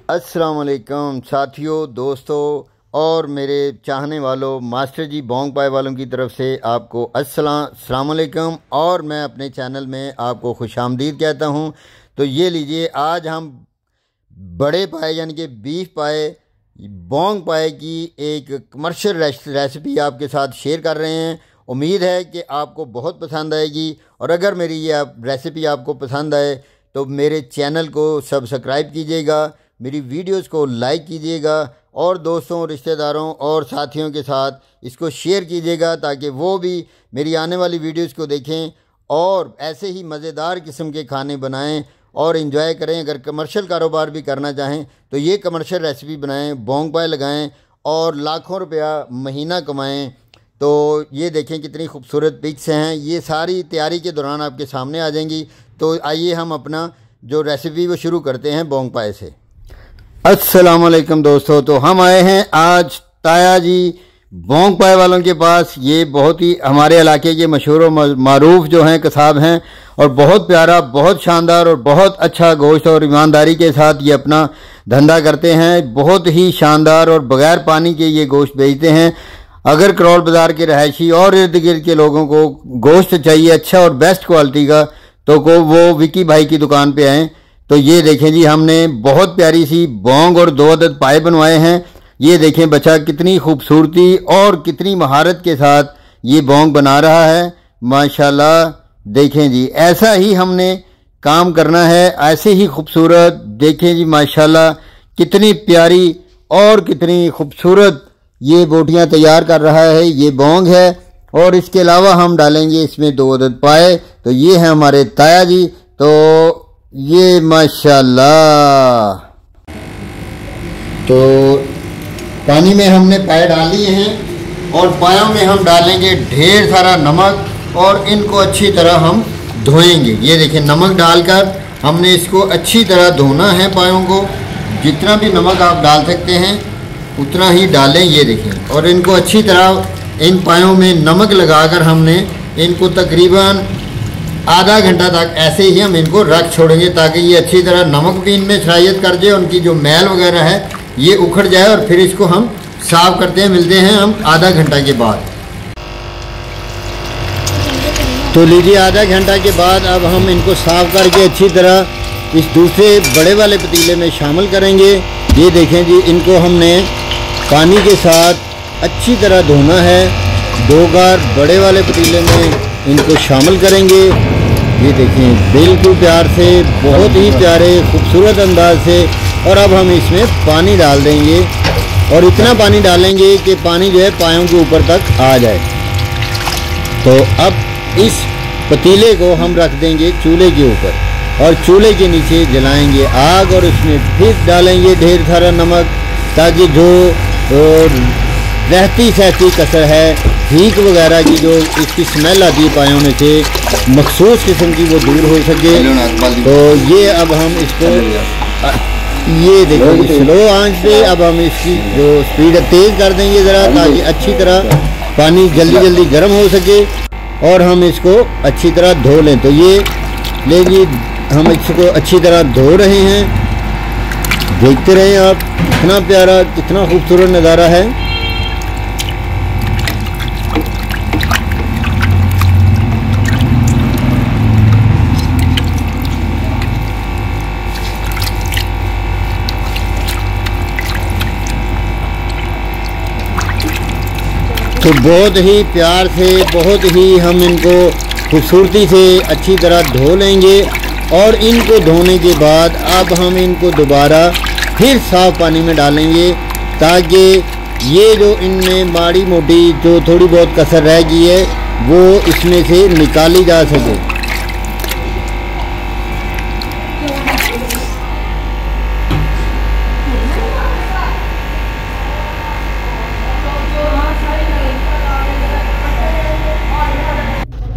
अस्सलाम वालेकुम साथियों, दोस्तों और मेरे चाहने वालों, मास्टर जी बोंग पाए वालों की तरफ से आपको अस्सलाम वालेकुम और मैं अपने चैनल में आपको खुशामदीद कहता हूं। तो ये लीजिए, आज हम बड़े पाए यानी कि बीफ पाए, बोंग पाए की एक कमर्शियल रेसिपी आपके साथ शेयर कर रहे हैं। उम्मीद है कि आपको बहुत पसंद आएगी और अगर मेरी ये रेसिपी आपको पसंद आए तो मेरे चैनल को सब्सक्राइब कीजिएगा, मेरी वीडियोस को लाइक कीजिएगा और दोस्तों, रिश्तेदारों और साथियों के साथ इसको शेयर कीजिएगा ताकि वो भी मेरी आने वाली वीडियोस को देखें और ऐसे ही मज़ेदार किस्म के खाने बनाएं और इन्जॉय करें। अगर कमर्शियल कारोबार भी करना चाहें तो ये कमर्शियल रेसिपी बनाएं, बोंग पाए लगाएं और लाखों रुपया महीना कमाएं। तो ये देखें कितनी खूबसूरत पिक्स हैं, ये सारी तैयारी के दौरान आपके सामने आ जाएंगी। तो आइए हम अपना जो रेसिपी वो शुरू करते हैं बोंग पाए से। अस्सलाम वालेकुम दोस्तों, तो हम आए हैं आज ताया जी बोंग पाए वालों के पास। ये बहुत ही हमारे इलाके के मशहूर और मारूफ जो हैं कसाब हैं और बहुत प्यारा, बहुत शानदार और बहुत अच्छा गोश्त और ईमानदारी के साथ ये अपना धंधा करते हैं। बहुत ही शानदार और बगैर पानी के ये गोश्त बेचते हैं। अगर करोल बाज़ार के रहायशी और इर्द गिर्द के लोगों को गोश्त चाहिए अच्छा और बेस्ट क्वालिटी का तो वो विकी भाई की दुकान पे आएँ। तो ये देखें जी, हमने बहुत प्यारी सी बोंग और 2 अदद पाए बनवाए हैं। ये देखें बच्चा कितनी खूबसूरती और कितनी महारत के साथ ये बोंग बना रहा है, माशाल्लाह। देखें जी, ऐसा ही हमने काम करना है, ऐसे ही खूबसूरत। देखें जी माशाल्लाह कितनी प्यारी और कितनी खूबसूरत ये बोटियां तैयार कर रहा है। ये बोंग है और इसके अलावा हम डालेंगे इसमें 2 अदद पाए। तो ये है हमारे ताया जी। तो ये माशाल्लाह, तो पानी में हमने पाए डाल लिए हैं और पायों में हम डालेंगे ढेर सारा नमक और इनको अच्छी तरह हम धोएंगे। ये देखें, नमक डालकर हमने इसको अच्छी तरह धोना है पायों को। जितना भी नमक आप डाल सकते हैं उतना ही डालें। ये देखें, और इनको अच्छी तरह इन पायों में नमक लगाकर हमने इनको तकरीबन आधा घंटा तक ऐसे ही हम इनको रख छोड़ेंगे ताकि ये अच्छी तरह नमक भी इनमें सरायत कर जाए, उनकी जो मैल वगैरह है ये उखड़ जाए और फिर इसको हम साफ़ करते हैं। मिलते हैं हम आधा घंटा के बाद। तो लीजिए, आधा घंटा के बाद अब हम इनको साफ़ करके अच्छी तरह इस दूसरे बड़े वाले पतीले में शामिल करेंगे। ये देखें जी, इनको हमने पानी के साथ अच्छी तरह धोना है। 2 बार बड़े वाले पतीले में इनको शामिल करेंगे। ये देखें बिल्कुल प्यार से, बहुत ही प्यारे खूबसूरत अंदाज से। और अब हम इसमें पानी डाल देंगे और इतना पानी डालेंगे कि पानी जो है पायों के ऊपर तक आ जाए। तो अब इस पतीले को हम रख देंगे चूल्हे के ऊपर और चूल्हे के नीचे जलाएंगे आग और उसमें फिर डालेंगे ढेर सारा नमक ताकि जो रहती सहती कसर है, हीक वगैरह की जो इसकी स्मेल आती है पायों में से, मखसूस किस्म की वो दूर हो सके। तो ये अब हम इसको ये देखो स्लो आंच पे अब हम इसकी जो स्पीड है तेज़ कर देंगे ज़रा ताकि अच्छी तरह पानी जल्दी जल्दी गर्म हो सके और हम इसको अच्छी तरह धो लें। तो ये लेकिन हम इसको अच्छी तरह धो रहे हैं। देखते रहें आप, कितना प्यारा, कितना खूबसूरत नज़ारा है। तो बहुत ही प्यार से, बहुत ही हम इनको खूबसूरती से अच्छी तरह धो लेंगे और इनको धोने के बाद अब हम इनको दोबारा फिर साफ़ पानी में डालेंगे ताकि ये जो इनमें माड़ी मोटी जो थोड़ी बहुत कसर रह गई है वो इसमें से निकाली जा सके।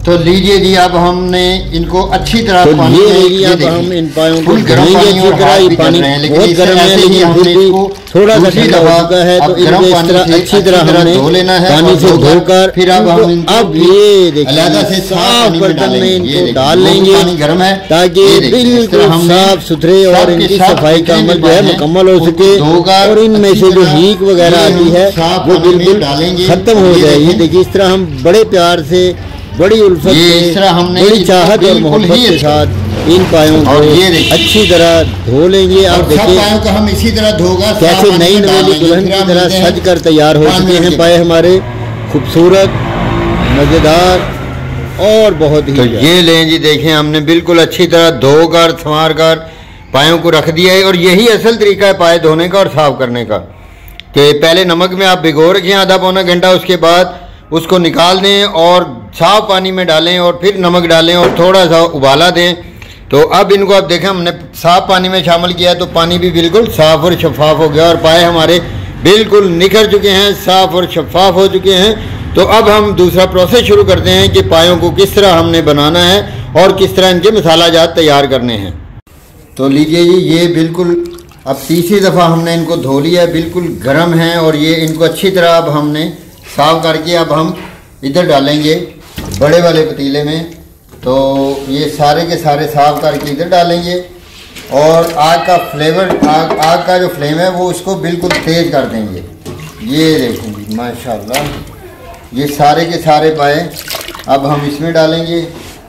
तो लीजिए जी, अब हमने इनको अच्छी तरह तो पानी ये अब हम इन पायों को धोएंगे अच्छी तरह। ये पानी बहुत गर्म है, लेकिन फिर भी थोड़ा सा ठंडा हो चुका है, तो इनको इस तरह अच्छी तरह हमने पानी से धोकर फिर अब ये देखिए साफ बर्तन में इनको डाल लेंगे, ताकि बिल्कुल साफ सुथरे और इनकी सफाई का अमल जो है मुकम्मल हो सके और इनमें से जो हीक वगैरह आती है वो बिल्कुल खत्म हो जाए। ये देखिए इस तरह हम बड़े प्यार से, बड़ी उल्फत से, बड़ी चाहत और मोहब्बत के साथ इन पायों को अच्छी तरह धो लेंगे। आप देखिए हम इसी तरह धोगा कैसे नई नवेली दुल्हन की तरह सज कर तैयार हो चुके हैं पाए हमारे, खूबसूरत, मज़ेदार और बहुत ही। तो ये लें जी, देखें हमने बिल्कुल अच्छी तरह धोकर संवार कर पायों को रख दिया है। और यही असल तरीका है पाए धोने का और साफ करने का, कि पहले नमक में आप भिगो रखें आधा पौना घंटा, उसके बाद उसको निकाल दें और साफ पानी में डालें और फिर नमक डालें और थोड़ा सा उबाला दें। तो अब इनको आप देखें हमने साफ पानी में शामिल किया, तो पानी भी बिल्कुल साफ और शफाफ हो गया और पाए हमारे बिल्कुल निखर चुके हैं, साफ और शफाफ हो चुके हैं। तो अब हम दूसरा प्रोसेस शुरू करते हैं कि पायों को किस तरह हमने बनाना है और किस तरह इनके मसाला जात तैयार करने हैं। तो लीजिए जी, ये बिल्कुल अब तीसरी दफ़ा हमने इनको धो लिया, बिल्कुल गर्म है और ये इनको अच्छी तरह अब हमने साफ करके अब हम इधर डालेंगे बड़े वाले पतीले में। तो ये सारे के सारे साफ करके इधर डालेंगे और आग का फ्लेवर, आग का जो फ्लेम है वो उसको बिल्कुल तेज़ कर देंगे। ये देखेंगे माशाल्लाह, ये सारे के सारे पाए अब हम इसमें डालेंगे।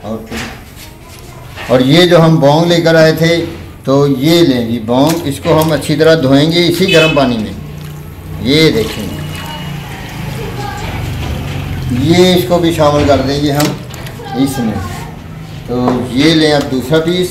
और ये जो हम बौंग लेकर आए थे, तो ये लें जी बौंग, इसको हम अच्छी तरह धोएंगे इसी गर्म पानी में। ये देखेंगे, ये इसको भी शामिल कर देंगे हम इसमें। तो ये लें अब दूसरा पीस,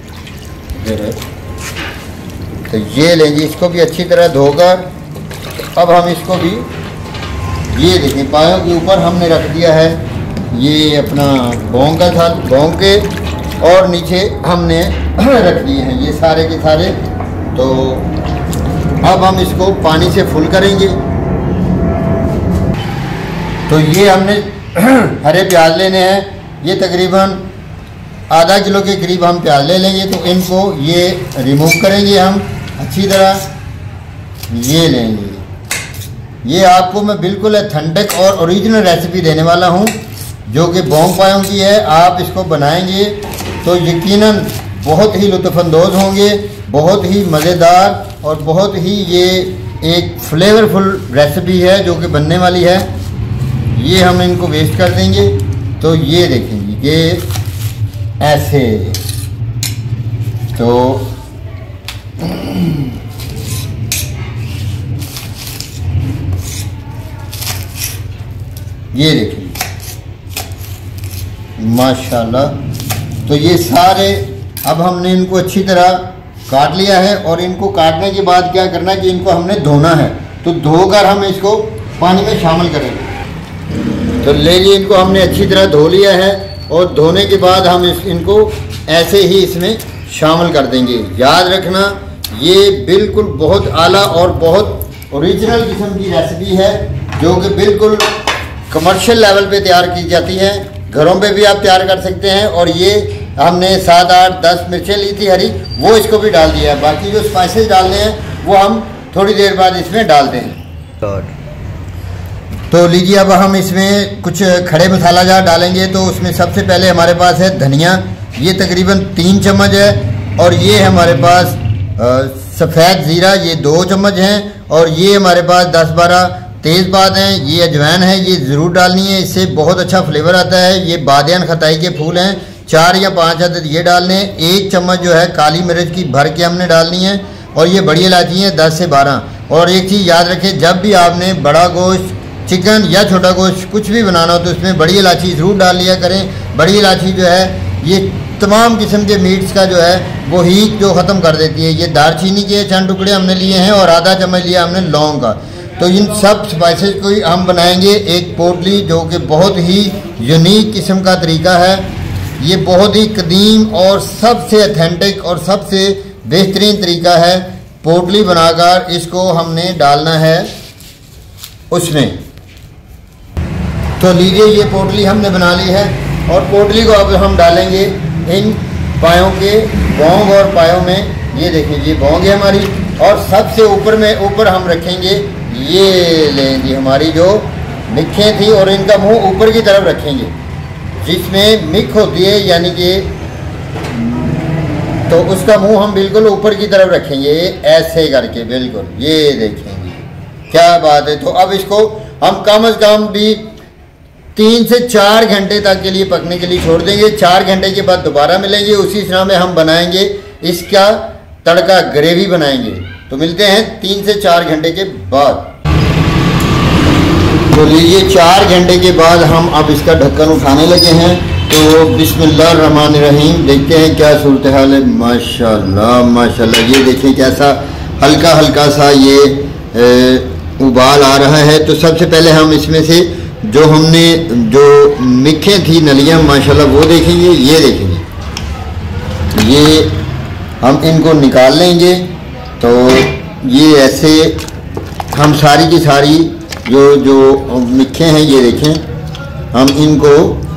तो ये लेंगे, इसको भी अच्छी तरह धोकर अब हम इसको भी, ये देखें पायों के ऊपर हमने रख दिया है ये अपना बौंग का था, बौंग के, और नीचे हमने रख दिए हैं ये सारे के सारे। तो अब हम इसको पानी से फुल करेंगे। तो ये हमने हरे प्याज लेने हैं, ये तकरीबन आधा किलो के करीब हम प्याज ले लेंगे। तो इनको ये रिमूव करेंगे हम अच्छी तरह, ये लेंगे। ये आपको मैं बिल्कुल ऑथेंटिक और ओरिजिनल रेसिपी देने वाला हूँ जो कि बौंग पायों की है। आप इसको बनाएंगे तो यकीनन बहुत ही लुत्फ़अंदोज़ होंगे, बहुत ही मज़ेदार और बहुत ही ये एक फ्लेवरफुल रेसिपी है जो कि बनने वाली है। ये हम इनको वेस्ट कर देंगे। तो ये देखेंगे कि ऐसे, तो ये देखिए माशाल्लाह। तो ये सारे अब हमने इनको अच्छी तरह काट लिया है और इनको काटने के बाद क्या करना है कि इनको हमने धोना है। तो धोकर हम इसको पानी में शामिल करेंगे। तो ले लीजिए, इनको हमने अच्छी तरह धो लिया है और धोने के बाद हम इनको ऐसे ही इसमें शामिल कर देंगे। याद रखना ये बिल्कुल बहुत आला और बहुत ओरिजिनल किस्म की रेसिपी है जो कि बिल्कुल कमर्शियल लेवल पे तैयार की जाती है। घरों पे भी आप तैयार कर सकते हैं। और ये हमने 7, 8, 10 मिर्चें ली थी हरी, वो इसको भी डाल दिया है। बाकी जो स्पाइसेस डालने हैं वो हम थोड़ी देर बाद इसमें डालते हैं। तो लीजिए, अब हम इसमें कुछ खड़े मसाला जार डालेंगे। तो उसमें सबसे पहले हमारे पास है धनिया, ये तकरीबन 3 चम्मच है। और ये हमारे पास सफ़ेद ज़ीरा, ये 2 चम्मच हैं। और ये हमारे पास 10-12 तेज़पात हैं। ये अजवाइन है, ये ज़रूर डालनी है, इससे बहुत अच्छा फ्लेवर आता है। ये बादियान खताई के फूल हैं, 4 या 5 अदद ये डालने हैं। 1 चम्मच जो है काली मिर्च की भर के हमने डालनी है। और ये बड़ी इलायची है 10 से 12। और एक चीज़ याद रखें, जब भी आपने बड़ा गोश्त, चिकन या छोटा गोश्त कुछ भी बनाना हो तो उसमें बड़ी इलायची ज़रूर डाल लिया करें। बड़ी इलायची जो है ये तमाम किस्म के मीट्स का जो है वो हीट जो ख़त्म कर देती है। ये दालचीनी के चंद टुकड़े हमने लिए हैं और आधा चम्मच लिया हमने लौंग का। तो इन सब स्पाइसेस को ही हम बनाएंगे एक पोटली जो कि बहुत ही यूनिक किस्म का तरीका है। ये बहुत ही कदीम और सबसे ऑथेंटिक और सबसे बेहतरीन तरीका है। पोटली बनाकर इसको हमने डालना है उसमें। तो लीजिए, ये पोटली हमने बना ली है। और पोटली को अब हम डालेंगे इन पायों के बोंग और पायों में। ये देखें ये बोंग है हमारी, और सबसे ऊपर हम रखेंगे ये लेंगे हमारी जो मिखें थी, और इनका मुंह ऊपर की तरफ रखेंगे जिसमें मिख होती है, यानी कि तो उसका मुंह हम बिल्कुल ऊपर की तरफ रखेंगे ऐसे करके, बिल्कुल ये देखेंगे क्या बात है। तो अब इसको हम कम से कम भी 3 से 4 घंटे तक के लिए पकने के लिए छोड़ देंगे। 4 घंटे के बाद दोबारा मिलेंगे, उसी तरह में हम बनाएंगे इसका तड़का, ग्रेवी बनाएंगे। तो मिलते हैं 3 से 4 घंटे के बाद। तो लीजिए 4 घंटे के बाद हम अब इसका ढक्कन उठाने लगे हैं। तो बिस्मिल्लाहिर्रहमानिर्रहीम, देखते हैं क्या सूरत हाल है। माशाल्लाह माशाल्लाह, ये देखिए कैसा हल्का हल्का सा ये उबाल आ रहा है। तो सबसे पहले हम इसमें से जो हमने जो मिखें थी नलियाँ माशाल्लाह वो देखेंगे, ये देखेंगे, ये हम इनको निकाल लेंगे। तो ये ऐसे हम सारी की सारी जो मिखें हैं ये देखें, हम इनको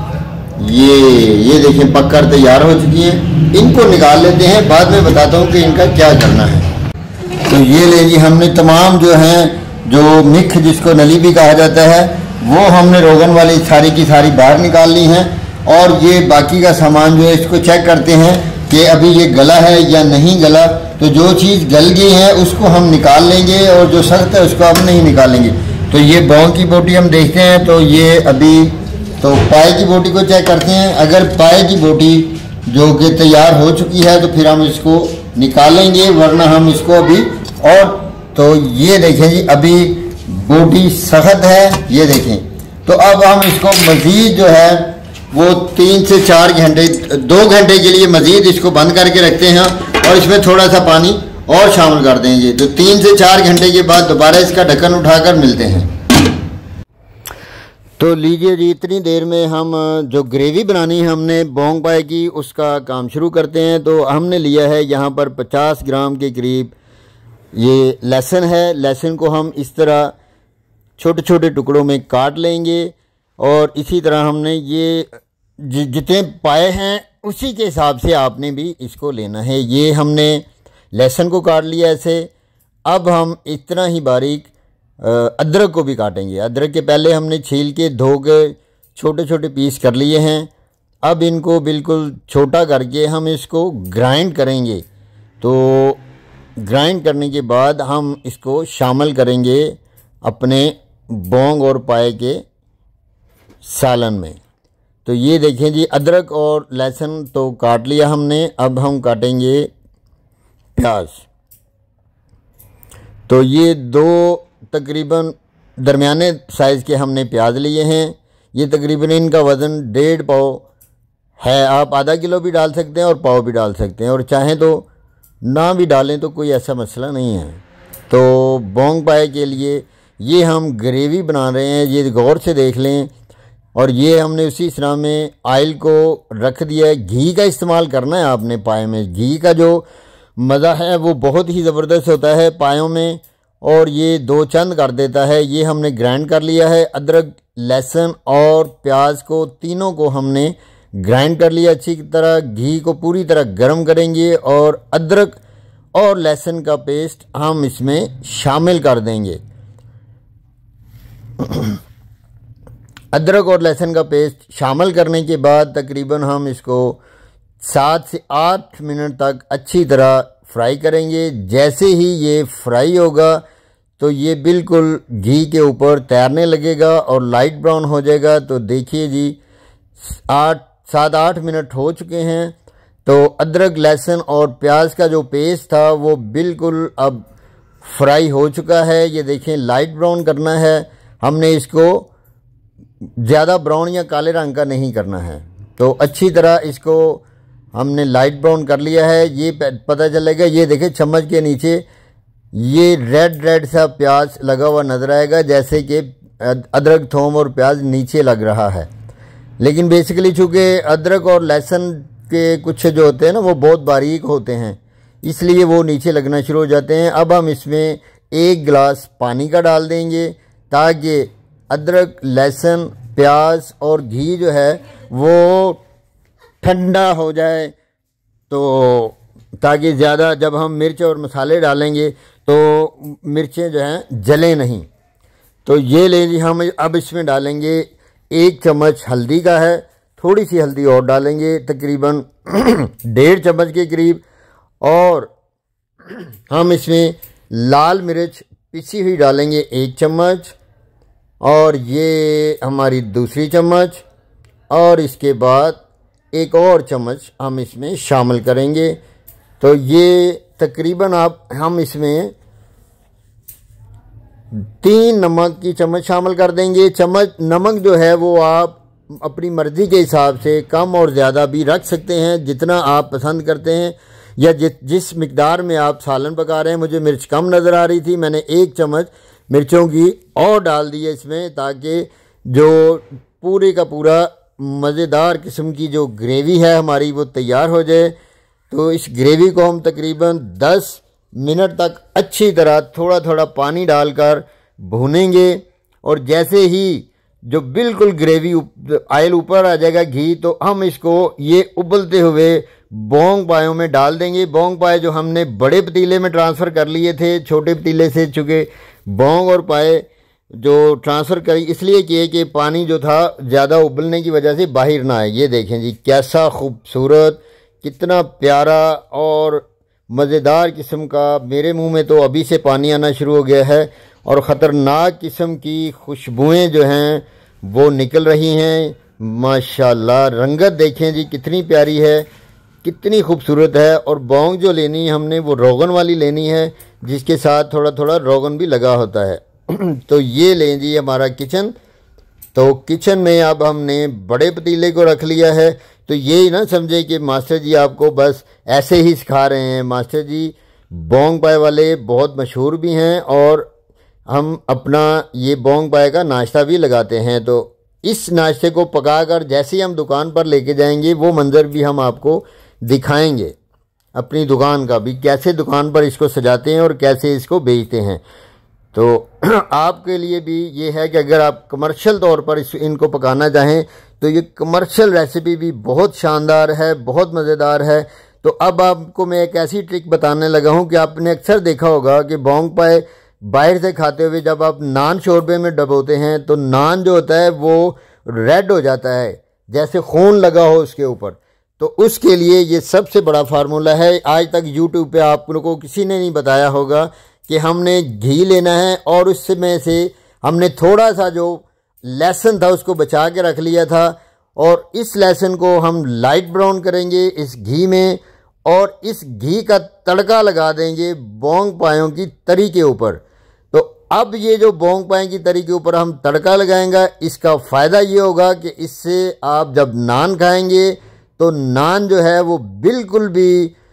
ये देखें पककर तैयार हो चुकी हैं। इनको निकाल लेते हैं, बाद में बताता हूँ कि इनका क्या करना है। तो ये ले जी हमने तमाम जो हैं जो मिख जिसको नली भी कहा जाता है वो हमने रोगन वाली सारी की सारी बाहर निकाल ली हैं। और ये बाकी का सामान जो है इसको चेक करते हैं कि अभी ये गला है या नहीं गला। तो जो चीज़ गल गई है उसको हम निकाल लेंगे और जो सख्त है उसको हम नहीं निकालेंगे। तो ये बोंग की बोटी हम देखते हैं, तो ये अभी तो पाए की बोटी को चेक करते हैं। अगर पाए की बोटी जो कि तैयार हो चुकी है तो फिर हम इसको निकालेंगे, वरना हम इसको अभी और तो ये देखें जी अभी बोटी सख्त है, ये देखें। तो अब हम इसको मज़ीद जो है वो 3 से 4 घंटे 2 घंटे के लिए मज़ीद इसको बंद करके रखते हैं और इसमें थोड़ा सा पानी और शामिल कर देंगे। तो 3 से 4 घंटे के बाद दोबारा इसका ढक्कन उठाकर मिलते हैं। तो लीजिए जी इतनी देर में हम जो ग्रेवी बनानी है हमने बोंग पाए की उसका काम शुरू करते हैं। तो हमने लिया है यहाँ पर 50 ग्राम के करीब ये लहसुन है। लहसुन को हम इस तरह छोटे छोटे टुकड़ों में काट लेंगे और इसी तरह हमने ये जितने पाए हैं उसी के हिसाब से आपने भी इसको लेना है। ये हमने लहसुन को काट लिया ऐसे। अब हम इतना ही बारीक अदरक को भी काटेंगे। अदरक के पहले हमने छील के धो के छोटे छोटे पीस कर लिए हैं। अब इनको बिल्कुल छोटा करके हम इसको ग्राइंड करेंगे। तो ग्राइंड करने के बाद हम इसको शामिल करेंगे अपने बोंग और पाए के सालन में। तो ये देखें जी अदरक और लहसुन तो काट लिया हमने। अब हम काटेंगे प्याज। तो ये 2 तकरीबन दरमियाने साइज़ के हमने प्याज लिए हैं। ये तकरीबन इनका वज़न 1.5 पाव है। आप आधा किलो भी डाल सकते हैं और पाव भी डाल सकते हैं, और चाहें तो ना भी डालें तो कोई ऐसा मसला नहीं है। तो बोंग पाए के लिए ये हम ग्रेवी बना रहे हैं, ये गौर से देख लें। और ये हमने उसी तरह में ऑयल को रख दिया है। घी का इस्तेमाल करना है आपने पाए में। घी का जो मज़ा है वो बहुत ही ज़बरदस्त होता है पायों में, और ये 2 चंद कर देता है। ये हमने ग्राइंड कर लिया है। अदरक लहसुन और प्याज को तीनों को हमने ग्राइंड कर लिया अच्छी तरह। घी को पूरी तरह गर्म करेंगे और अदरक और लहसुन का पेस्ट हम इसमें शामिल कर देंगे। अदरक और लहसुन का पेस्ट शामिल करने के बाद तकरीबन हम इसको 7 से 8 मिनट तक अच्छी तरह फ्राई करेंगे। जैसे ही ये फ्राई होगा तो ये बिल्कुल घी के ऊपर तैरने लगेगा और लाइट ब्राउन हो जाएगा। तो देखिए जी 7-8 मिनट हो चुके हैं। तो अदरक लहसुन और प्याज का जो पेस्ट था वो बिल्कुल अब फ्राई हो चुका है। ये देखें लाइट ब्राउन करना है हमने, इसको ज़्यादा ब्राउन या काले रंग का नहीं करना है। तो अच्छी तरह इसको हमने लाइट ब्राउन कर लिया है। ये पता चलेगा, ये देखें चम्मच के नीचे ये रेड सा प्याज लगा हुआ नज़र आएगा, जैसे कि अदरक थोम और प्याज नीचे लग रहा है। लेकिन बेसिकली चूँकि अदरक और लहसुन के कुछ जो होते हैं ना वो बहुत बारीक होते हैं, इसलिए वो नीचे लगना शुरू हो जाते हैं। अब हम इसमें 1 गिलास पानी का डाल देंगे ताकि अदरक लहसुन प्याज और घी जो है वो ठंडा हो जाए, तो ताकि ज़्यादा जब हम मिर्च और मसाले डालेंगे तो मिर्चें जो हैं जलें नहीं। तो ये ले जी, हम अब इसमें डालेंगे 1 चम्मच हल्दी का है, थोड़ी सी हल्दी और डालेंगे तकरीबन 1.5 चम्मच के करीब, और हम इसमें लाल मिर्च पिसी हुई डालेंगे 1 चम्मच, और ये हमारी दूसरी चम्मच, और इसके बाद एक और चम्मच हम इसमें शामिल करेंगे। तो ये तकरीबन हम इसमें 3 नमक की चम्मच शामिल कर देंगे। चम्मच नमक जो है वो आप अपनी मर्ज़ी के हिसाब से कम और ज़्यादा भी रख सकते हैं, जितना आप पसंद करते हैं या जिस मिकदार में आप सालन पका रहे हैं। मुझे मिर्च कम नज़र आ रही थी, मैंने 1 चम्मच मिर्चों की और डाल दी है इसमें, ताकि जो पूरे का पूरा मज़ेदार किस्म की जो ग्रेवी है हमारी वो तैयार हो जाए। तो इस ग्रेवी को हम तकरीबन 10 मिनट तक अच्छी तरह थोड़ा थोड़ा पानी डालकर भूनेंगे, और जैसे ही जो बिल्कुल ग्रेवी ऑयल ऊपर आ जाएगा घी, तो हम इसको ये उबलते हुए बोंग पायों में डाल देंगे। बोंग पाए जो हमने बड़े पतीले में ट्रांसफ़र कर लिए थे, छोटे पतीले से चूँकि बोंग और पाए जो ट्रांसफ़र करी इसलिए किए कि पानी जो था ज़्यादा उबलने की वजह से बाहर ना आए। ये देखें जी कैसा खूबसूरत, कितना प्यारा और मज़ेदार किस्म का, मेरे मुंह में तो अभी से पानी आना शुरू हो गया है, और ख़तरनाक किस्म की खुशबुएं जो हैं वो निकल रही हैं। माशाल्लाह, रंगत देखें जी कितनी प्यारी है, कितनी खूबसूरत है। और बोंग जो लेनी है हमने वो रोगन वाली लेनी है, जिसके साथ थोड़ा थोड़ा रोगन भी लगा होता है। तो ये लें जी हमारा किचन। तो किचन में अब हमने बड़े पतीले को रख लिया है। तो ये ना समझे कि मास्टर जी आपको बस ऐसे ही सिखा रहे हैं। मास्टर जी बोंग पाए वाले बहुत मशहूर भी हैं, और हम अपना ये बोंग पाए का नाश्ता भी लगाते हैं। तो इस नाश्ते को पकाकर जैसे ही हम दुकान पर लेके जाएंगे वो मंज़र भी हम आपको दिखाएंगे, अपनी दुकान का भी, कैसे दुकान पर इसको सजाते हैं और कैसे इसको बेचते हैं। तो आपके लिए भी ये है कि अगर आप कमर्शियल तौर पर इनको पकाना चाहें तो ये कमर्शियल रेसिपी भी बहुत शानदार है, बहुत मज़ेदार है। तो अब आपको मैं एक ऐसी ट्रिक बताने लगा हूँ कि आपने अक्सर देखा होगा कि बोंग पाए बाहर से खाते हुए जब आप नान शोरबे में डबोते हैं तो नान जो होता है वो रेड हो जाता है, जैसे खून लगा हो उसके ऊपर। तो उसके लिए ये सबसे बड़ा फार्मूला है। आज तक यूट्यूब पे आप लोगों को किसी ने नहीं बताया होगा कि हमने घी लेना है और उसमें से हमने थोड़ा सा जो लहसुन था उसको बचा के रख लिया था, और इस लहसुन को हम लाइट ब्राउन करेंगे इस घी में, और इस घी का तड़का लगा देंगे बोंग पायों की तरी के ऊपर। तो अब ये जो बोंग पाए की तरी के ऊपर हम तड़का लगाएंगे, इसका फ़ायदा ये होगा कि इससे आप जब नान खाएंगे तो नान जो है वो बिल्कुल भी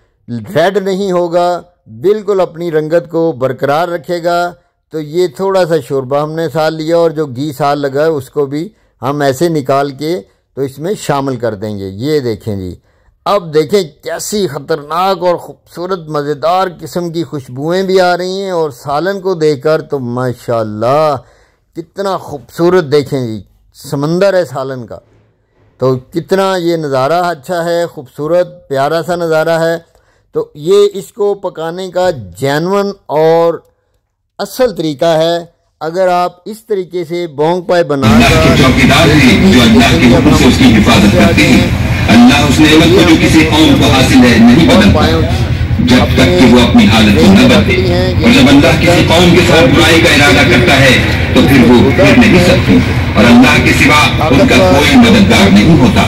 रेड नहीं होगा, बिल्कुल अपनी रंगत को बरकरार रखेगा। तो ये थोड़ा सा शोरबा हमने साल लिया, और जो घी साल लगा है उसको भी हम ऐसे निकाल के तो इसमें शामिल कर देंगे। ये देखें जी, अब देखें कैसी ख़तरनाक और ख़ूबसूरत मज़ेदार किस्म की खुशबुएं भी आ रही हैं, और सालन को देखकर तो माशाल्लाह कितना खूबसूरत, देखें जी समंदर है सालन का। तो कितना ये नज़ारा अच्छा है, खूबसूरत प्यारा सा नज़ारा है। तो ये इसको पकाने का जेन्युइन और असल तरीका है। अगर आप इस तरीके से बोंग पाए बनाकर चौकीदार हैं जो अल्लाह के हुक्म से उसकी हिफाजत करते हैं। अल्लाह उस नेमत को जो किसी कौम को हासिल है नहीं बदलता जब तक कि वो अपनी हालत को न बदले, और जब अल्लाह किसी कौम के साथ बुराई का इरादा करता है तो फिर वो फिर नहीं सकती, और अल्लाह के सिवा उनका कोई मददगार नहीं होता।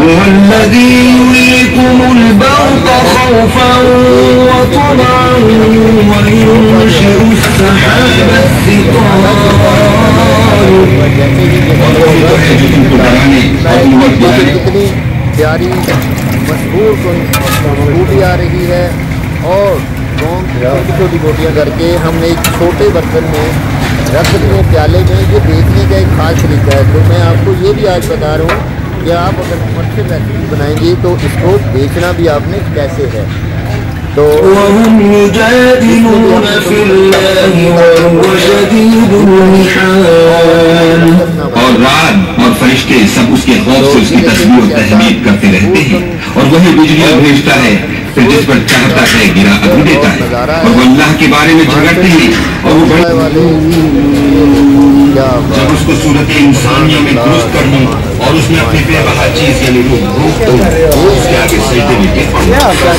कितनी प्यारी मशहूर रोटी आ रही है, और छोटी छोटी रोटियाँ करके हम एक छोटे बर्तन में रख दिए प्याले में। ये बेचने का एक खास तरीका है। तो मैं आपको ये भी आज बता रहा हूँ कि आप अगर कमर्शियल रेसिपी बनाएंगे तो इसको बेचना भी आपने कैसे है। तो और रात और फरिश्ते सब उसके खौफ से उसकी तस्बीह और तहमीद करते रहते हैं, और वही बिजलियां भेजता है, फिर जिस पर चाहता है गिरा भी देता है, और वो अल्लाह के बारे में झगड़ते हैं, और वो जब उसको सूरत इंसानियों में दुरुस्त कर दूं और उसमें अपनी बेबहा चीज यानी रूह उसके आगे सजदे में गिर पड़ूं।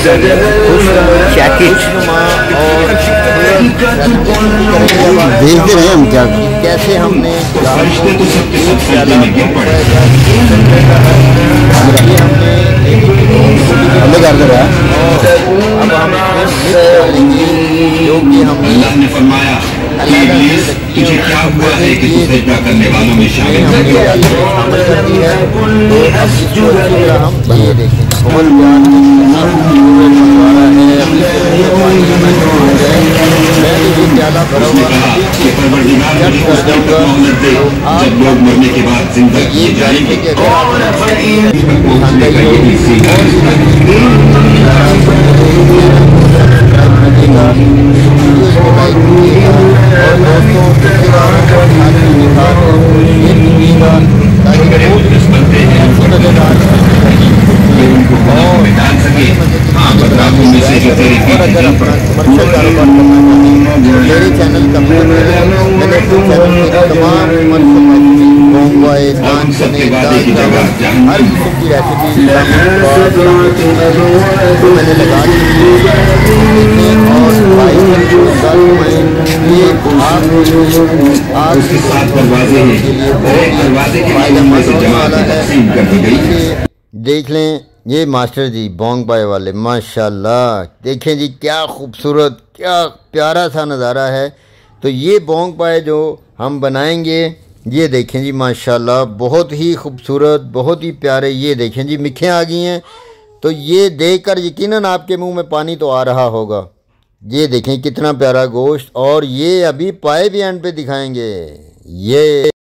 देखते रहे हम क्या कैसे हमने फरिश्ते तो सबके सब सजदे में गिर पड़े। हमने कर रहा अब हम जो कि हम अल्लाह ने फरमाया कि इब्लीस तुझे क्या हुआ है कि तू सजदा करने वालों में शामिल हो गया। हम ये देखें बहुत प्यार उसने कहा कि परवरदिगार मुझे उस दिन तक मोहलत दे जब लोग मरने के बाद जिंदा किए जाएंगे। पहुंचने का यही सीधा डाल सके। हाँ, बदलावों में से जो तेरे मेरे चैनल का मैंने अपने चैनल के तमाम बोंगवाए दान चने हर किस्म की रेसिपी मैंने लगा दी और उसके साथ दरवाजे हैं, दरवाजे के माध्यम से जमात तकसीम कर दी गई है। देख लें ये मास्टर जी बोंग पाए वाले माशाल्लाह, देखें जी क्या खूबसूरत क्या प्यारा सा नज़ारा है। तो ये बोंग पाए जो हम बनाएंगे ये देखें जी माशाल्लाह बहुत ही खूबसूरत बहुत ही प्यारे। ये देखें जी मिखें आ गई हैं, तो ये देखकर यकीनन आपके मुंह में पानी तो आ रहा होगा। ये देखें कितना प्यारा गोश्त, और ये अभी पाए भी एंड पे दिखाएंगे। ये